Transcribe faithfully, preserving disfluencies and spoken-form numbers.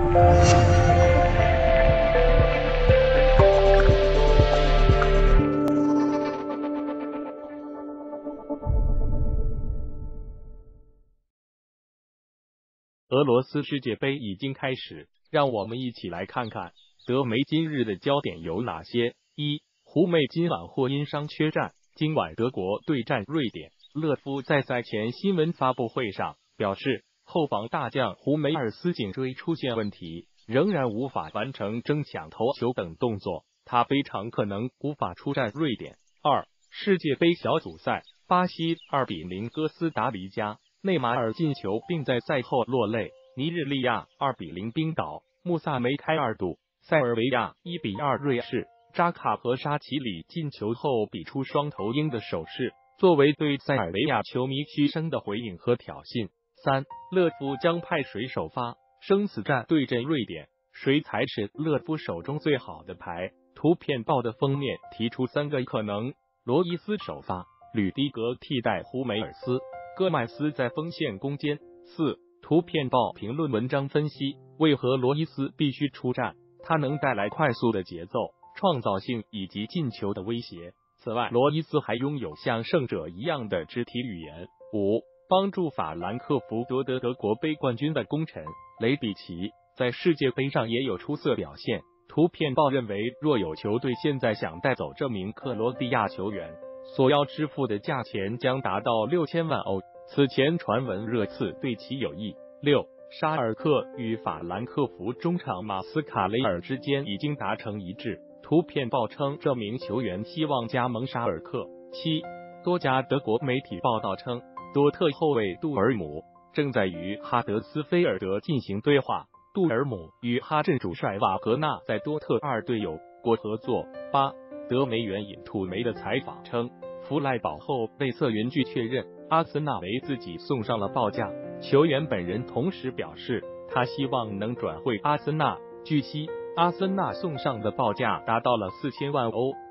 俄罗斯世界杯已经开始，让我们一起来看看德媒今日的焦点有哪些。一、胡梅今晚或因伤缺战，今晚德国对战瑞典。勒夫在赛前新闻发布会上表示，后防大将胡梅尔斯颈椎出现问题，仍然无法完成争抢头球等动作，他非常可能无法出战瑞典。二、世界杯小组赛，巴西二比零哥斯达黎加。内马尔进球并在赛后落泪。尼日利亚二比零冰岛，穆萨梅开二度。塞尔维亚一比二瑞士，扎卡和沙奇里进球后比出双头鹰的手势，作为对塞尔维亚球迷嘘声的回应和挑衅。三、勒夫将派谁首发？生死战对阵瑞典，谁才是勒夫手中最好的牌？图片报的封面提出三个可能：罗伊斯首发，吕迪格替代胡梅尔斯，戈麦斯在锋线攻坚。四、图片报评论文章分析为何罗伊斯必须出战，他能带来快速的节奏、创造性以及进球的威胁。此外，罗伊斯还拥有像胜者一样的肢体语言。五、帮助法兰克福夺得德国杯冠军的功臣雷比奇在世界杯上也有出色表现。图片报认为，若有球队现在想带走这名克罗地亚球员，所要支付的价钱将达到六千万欧。此前传闻热刺对其有意。六、沙尔克与法兰克福中场马斯卡雷尔之间已经达成一致。图片报称，这名球员希望加盟沙尔克。七、多家德国媒体报道称，多特后卫杜尔姆正在与哈德斯菲尔德进行对话。杜尔姆与哈镇主帅瓦格纳在多特二队有过合作。八、德媒援引土媒的采访称，弗赖堡后内瑟云据确认，阿森纳为自己送上了报价。球员本人同时表示，他希望能转会阿森纳。据悉，阿森纳送上的报价达到了四千万欧。